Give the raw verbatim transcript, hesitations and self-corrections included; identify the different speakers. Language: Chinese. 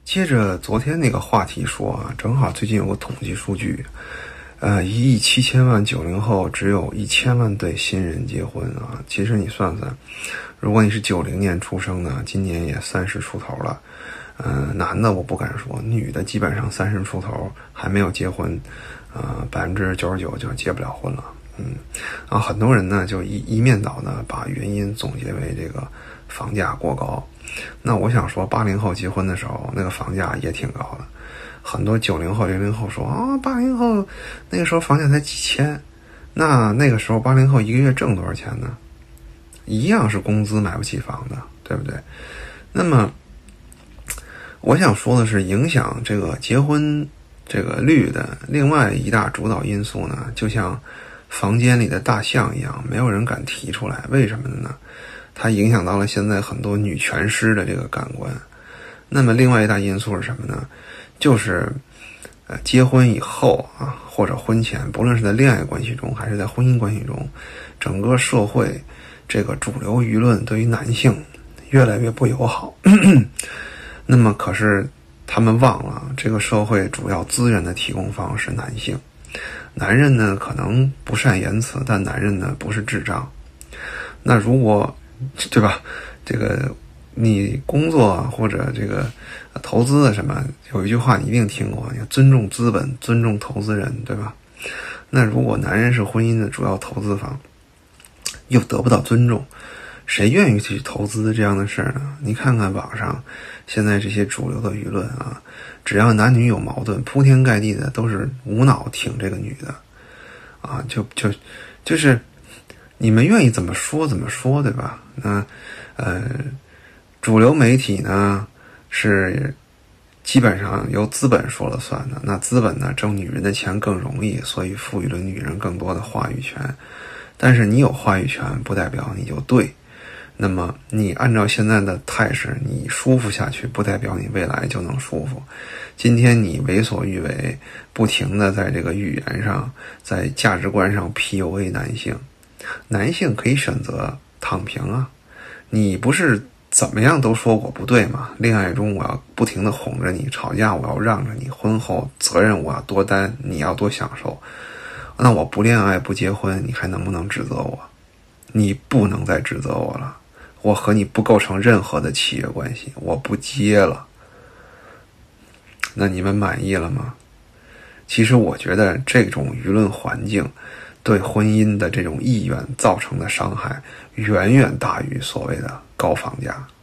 Speaker 1: 接着昨天那个话题说啊，正好最近有个统计数据，呃，一亿七千万九零后只有一千万对新人结婚啊。其实你算算，如果你是九零年出生的，今年也三十出头了，呃，男的我不敢说，女的基本上三十出头还没有结婚，呃，百分之九十九就结不了婚了。嗯，啊，很多人呢就一一面倒呢把原因总结为这个房价过高。那我想说，八零后结婚的时候，那个房价也挺高的。很多九零后、零零后说啊，八零后那个时候房价才几千，那那个时候八零后一个月挣多少钱呢？一样是工资买不起房的，对不对？那么，我想说的是，影响这个结婚这个率的另外一大主导因素呢，就像房间里的大象一样，没有人敢提出来。为什么呢？它影响到了现在很多女权师的这个感官。那么另外一大因素是什么呢？就是呃，结婚以后啊，或者婚前，不论是在恋爱关系中还是在婚姻关系中，整个社会这个主流舆论对于男性越来越不友好。那么可是他们忘了，这个社会主要资源的提供方是男性。男人呢可能不善言辞，但男人呢不是智障。那如果对吧，这个你工作或者这个投资的什么，有一句话你一定听过，要尊重资本，尊重投资人，对吧？那如果男人是婚姻的主要投资方，又得不到尊重，谁愿意去投资这样的事呢？你看看网上现在这些主流的舆论啊，只要男女有矛盾，铺天盖地的都是无脑挺这个女的啊，就就就是你们愿意怎么说怎么说，对吧？那呃，主流媒体呢是基本上由资本说了算的。那资本呢挣女人的钱更容易，所以赋予了女人更多的话语权。但是你有话语权不代表你就对。那么你按照现在的态势，你舒服下去，不代表你未来就能舒服。今天你为所欲为，不停的在这个语言上，在价值观上 P U A 男性，男性可以选择躺平啊。你不是怎么样都说我不对吗？恋爱中我要不停的哄着你，吵架我要让着你，婚后责任我要多担，你要多享受。那我不恋爱不结婚，你还能不能指责我？你不能再指责我了，我和你不构成任何的契约关系，我不接了。那你们满意了吗？其实我觉得这种舆论环境对婚姻的这种意愿造成的伤害远远大于所谓的高房价。